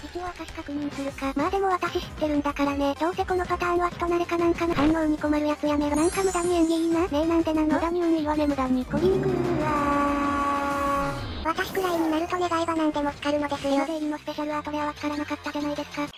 一応証確認するか。まあでも私知ってるんだからね。どうせこのパターンは人慣れかなんかの反応に困るやつやめろ。なんか無駄に演技いいな。ねえなんでなの。無駄に運いいわね無駄に。こりにくーわー。私くらいになると願えば何でも光るのですよ。エロデイリのスペシャルアートレアは光らなかったじゃないですか。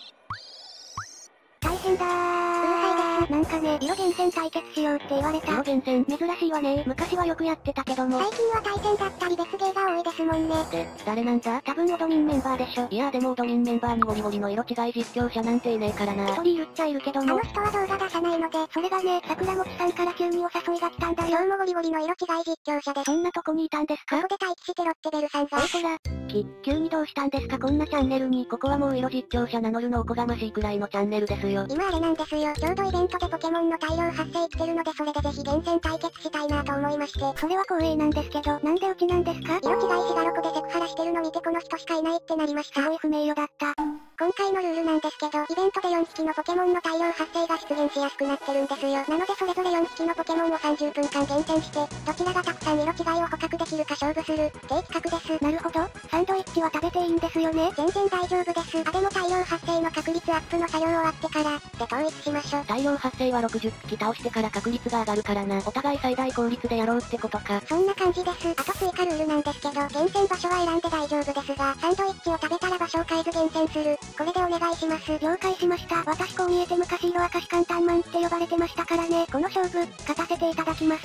大変だー。うるさいです。なんかね、色厳選対決しようって言われた。色厳選珍しいわね。昔はよくやってたけども。最近は対戦だったり別芸が多いですもんね。で、誰なんだ？多分オドミンメンバーでしょ。いやでもオドミンメンバーにゴリゴリの色違い実況者なんていねえからな。一人いるっちゃいるけども。あの人は動画出さないので、それがね、桜餅さんから急にお誘いが来たんだよ。今日もゴリゴリの色違い実況者で。そんなとこにいたんですか？ここで待機してろってベルさんが。おいこら。急にどうしたんですかこんなチャンネルに。ここはもう色実況者名乗るのおこがましいくらいのチャンネルですよ。今あれなんですよ。ちょうどイベントでポケモンの大量発生来てるのでそれでぜひ厳選対決したいなと思いまして。それは光栄なんですけど、なんでうちなんですか？色違いしがろこでセクハラしてるの見てこの人しかいないってなりました。すごい不名誉だった。今回のルールなんですけど、イベントで4匹のポケモンの大量発生が出現しやすくなってるんですよ。なのでそれぞれ4匹のポケモンを30分間厳選して、どちらがたくさん色違いを捕獲できるか勝負する、って企画です。なるほど。サンドイッチは食べていいんですよね？全然大丈夫です。でも大量発生の確率アップの作業終わってから、で統一しましょう。大量発生は60匹倒してから確率が上がるからな。お互い最大効率でやろうってことか。そんな感じです。あと追加ルールなんですけど、厳選場所は選んで大丈夫ですが、サンドイッチを食べたら場所を変えず厳選する。これでお願いします。了解しました。私こう見えて昔色明かし簡単マンって呼ばれてましたからね。この勝負、勝たせていただきます。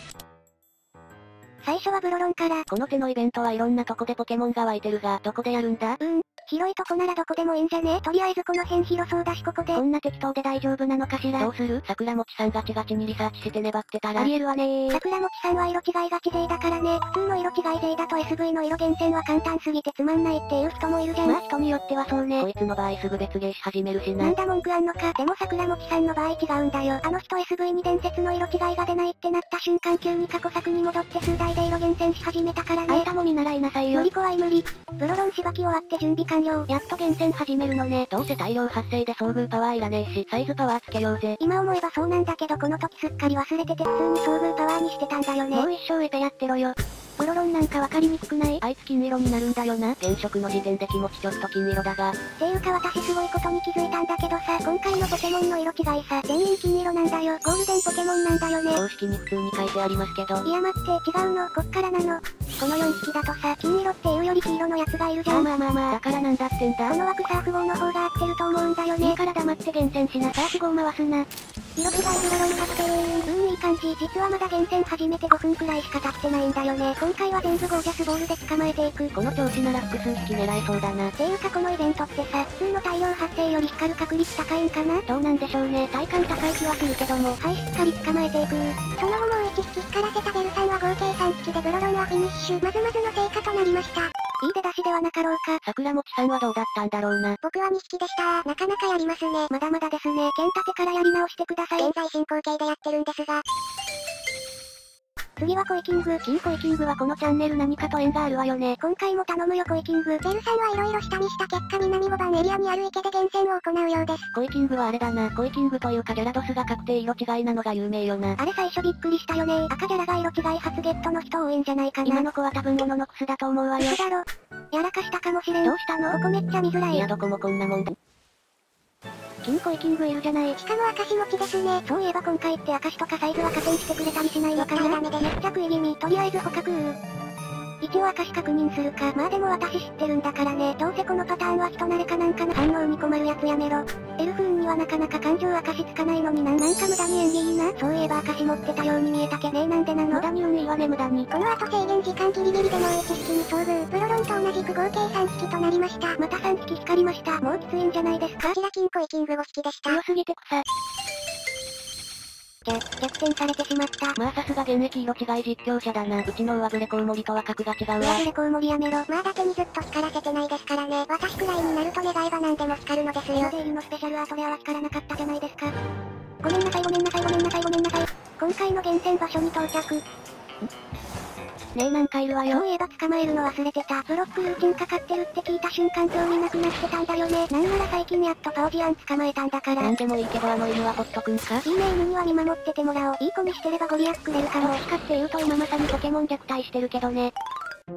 最初はブロロンから。この手のイベントはいろんなとこでポケモンが湧いてるが、どこでやるんだ？広いとこならどこでもいいんじゃね？とりあえずこの辺広そうだしここで。こんな適当で大丈夫なのかしら？どうする？桜餅さんガチガチにリサーチして粘ってたら。ありえるわねー。桜餅さんは色違いガチ勢だからね。普通の色違い勢だと SV の色厳選は簡単すぎてつまんないっていう人もいるじゃん。まあ人によってはそうね。こいつの場合すぐ別芸し始めるしな。なんだ文句あんのか。でも桜餅さんの場合違うんだよ。あの人 SV に伝説の色違いが出ないってなった瞬間急に過去作に戻って数台で色厳選し始めたからね。あんたも見習いなさいよ。無理怖い無理。ブロロンしばき終わって準備完了。やっと厳選始めるのね。どうせ大量発生で遭遇パワーいらねえし、サイズパワーつけようぜ。今思えばそうなんだけどこの時すっかり忘れてて普通に遭遇パワーにしてたんだよね。もう一生エペやってろよ。ブロロンなんかわかりにくくない？あいつ金色になるんだよな。現職の時点で気持ちちょっと金色だが。っていうか私すごいことに気づいたんだけどさ、今回のポケモンの色違いさ、全員金色なんだよ。ゴールデンポケモンなんだよね。公式に普通に書いてありますけど。いや待って違うの、こっからなの。この4匹だとさ、金色っていうより黄色のやつがいるじゃん。まあ、だからなんだってんだ。この枠サーフ号の方が合ってると思うんだよね。いいから黙って厳選しな。サーフ号回すな。色違いブロロン確定。いい感じ。実はまだ厳選始めて5分くらいしか経ってないんだよね。今回は全部ゴージャスボールで捕まえていく。この調子なら複数匹狙えそうだな。っていうかこのイベントってさ、普通の大量発生より光る確率高いんかな？どうなんでしょうね。体感高い気はするけども。はい、しっかり捕まえていく。その後もう1匹光らせたベルさんは合計3匹でブロロンはフィニッシュ。まずまずの成果となりました。いい出だしではなかろうか。桜餅さんはどうだったんだろうな。僕は2匹でした。なかなかやりますね。まだまだですね。剣立てからやり直してください。現在進行形でやってるんですが。次はコイキング。金コイキングはこのチャンネル何かと縁があるわよね。今回も頼むよコイキング。ベルさんはいろいろ下見した結果南5番エリアにある池で厳選を行うようです。コイキングはあれだな。コイキングというかギャラドスが確定色違いなのが有名よな。あれ最初びっくりしたよね。赤ギャラが色違い初ゲットの人多いんじゃないかな。今の子は多分モノノクスだと思うわよ。嘘だろ。やらかしたかもしれん。どうしたの？ここめっちゃ見づらい。いやどこもこんなもんだ。金コイキングいるじゃない。しかも明石持ちですね。そういえば今回って明石とかサイズは加点してくれたりしないのかな。ダメでめっちゃ食い気味。とりあえず捕獲一応明石確認するか。まあでも私知ってるんだからね。どうせこのパターンは人慣れかなんかの反応に困るやつやめろ。エルフーンにはなかなか感情明石つかないのになんか無駄に演技いいな。そういえば明石持ってたように見えたけね。なんでなの？無駄に運いいわね無駄に。この後制限時間ギリギリでもう1匹に遭遇。ブロロンと同じく合計3匹となりました。また3匹光りました。もうきついんじゃないですか？こちら金コイキング5匹でした。強すぎて草。逆転されてしまった。まあさすが現役色違い実況者だな。うちの上振れコウモリとは格が違うわ。上振れコウモリやめろ。まあだてにずっと光らせてないですからね。私くらいになると願えば何でも光るのですよ。エロデイルのスペシャルアートレアは光らなかったじゃないですか。ごめんなさいごめんなさいごめんなさいごめんなさい。今回の厳選場所に到着。ねえなんかいるわよ。そういえば捕まえるの忘れてた。ブロックルーチンかかってるって聞いた瞬間興味なくなってたんだよね。なんなら最近やっとパオジアン捕まえたんだから。なんでもいいけどあの犬はほっとくんか？いいね犬には見守っててもらおう。いい子にしてればご利益くれるかも。どっちかっていうと今まさにポケモン虐待してるけどね。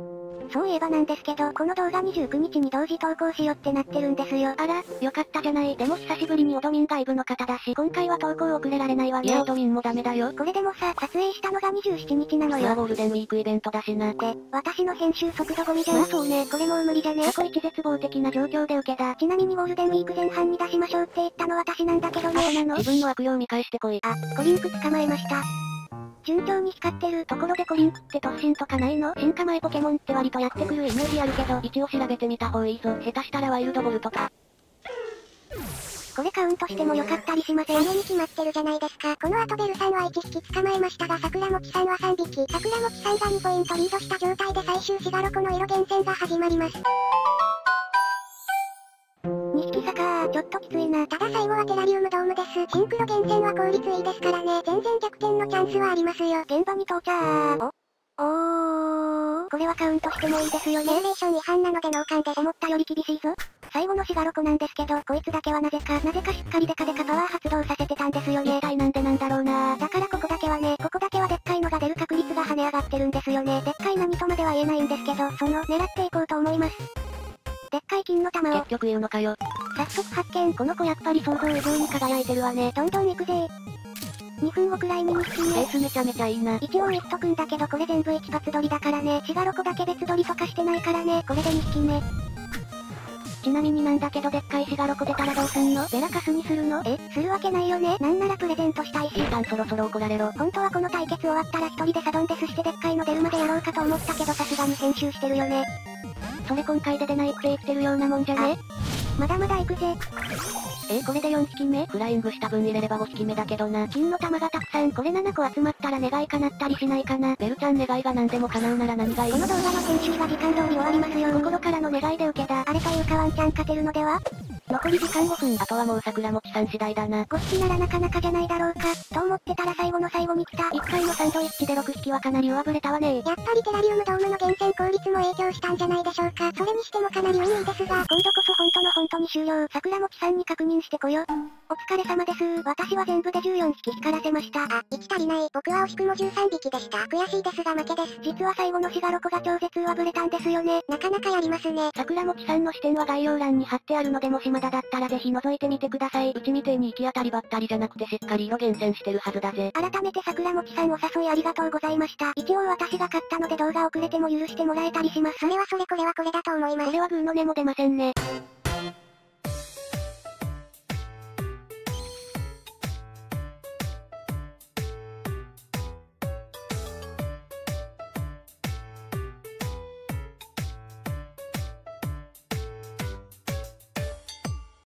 そういえばなんですけど、この動画29日に同時投稿しよってなってるんですよ。あら、よかったじゃない。でも久しぶりにオドミン外部の方だし、今回は投稿遅れられないわね。いや、オドミンもダメだよ。これでもさ、撮影したのが27日なのよ。ゴールデンウィークイベントだしな。で、私の編集速度ゴミじゃん。まあそうね、これもう無理じゃね。過去一絶望的な状況で受けた。ちなみにゴールデンウィーク前半に出しましょうって言ったの私なんだけどね。そうなの？自分の悪用見返してこい。あ、コリンク捕まえました。順調に光ってるところでコリンクって突進とかないの？進化前ポケモンって割とやってくるイメージあるけど、一応調べてみた方いいぞ。下手したらワイルドボルトか。これカウントしてもよかったりしません？上に決まってるじゃないですか。この後ベルさんは1匹捕まえましたが桜餅さんは3匹。桜餅さんが2ポイントリードした状態で最終シガロコの色厳選が始まります。2匹差かちょっときついな。ただ最後はテラリウムドームです。シンクロ厳選は効率いいですからね。全然逆転のチャンスはありますよ。現場に到着。これはカウントしてもいいですよね。レギュレーション違反なので脳幹で思ったより厳しいぞ。最後のシガロコなんですけど、こいつだけはなぜかしっかりデカデカパワー発動させてたんですよね。一体なんでなんだろうな。だからここだけはでっかいのが出る確率が跳ね上がってるんですよね。でっかい何とまでは言えないんですけど、狙っていこうと思います。でっかい金の玉を。結局言うのかよ。早速発見。この子やっぱり想像以上に輝いてるわね。どんどん行くぜ。2分後くらいに2匹目。ペースめちゃめちゃいいな。一応言っとくんだけどこれ全部一発撮りだからね。シガロコだけ別撮りとかしてないからね。これで2匹目。ちなみになんだけどでっかいシガロコ出たらどうすんの？ベラカスにするの？するわけないよね。なんならプレゼントしたいし。イータンそろそろ怒られろ。本当はこの対決終わったら一人でサドンデスしてでっかいの出るまでやろうかと思ったけどさすがに編集してるよね。それ今回で出ないって言ってるようなもんじゃね？まだまだ行くぜ。これで4匹目？フライングした分入れれば5匹目だけどな。金の玉がたくさん。これ7個集まったら願い叶ったりしないかな。ベルちゃん願いが何でも叶うなら何がいい？この動画の編集が時間通り終わりますよ。心からの願いで受けた。あれというかワンチャン勝てるのでは？残り時間5分。あとはもう桜餅さん次第だな。5匹ならなかなかじゃないだろうか。と思ってたら最後の最後に来た。1回のサンドイッチで6匹はかなり上振れたわね。やっぱりテラリウムドームの厳選効率も影響したんじゃないでしょうか。それにしてもかなり運いいですが、今度こそ本当に終了。桜餅さんに確認してこよ。お疲れ様です。私は全部で14匹光らせました。あ、1足りない。僕は惜しくも13匹でした。悔しいですが負けです。実は最後のシガロコが超絶上振れたんですよね。なかなかやりますね。桜餅さんの視点は概要欄に貼ってあるのでもしまだだったらぜひ覗いてみてください。うちみてえに行き当たりばったりじゃなくてしっかり色厳選してるはずだぜ。改めて桜餅さんお誘いありがとうございました。一応私が買ったので動画遅れても許してもらえたりします。それはこれだと思います。これはグーの音も出ませんね。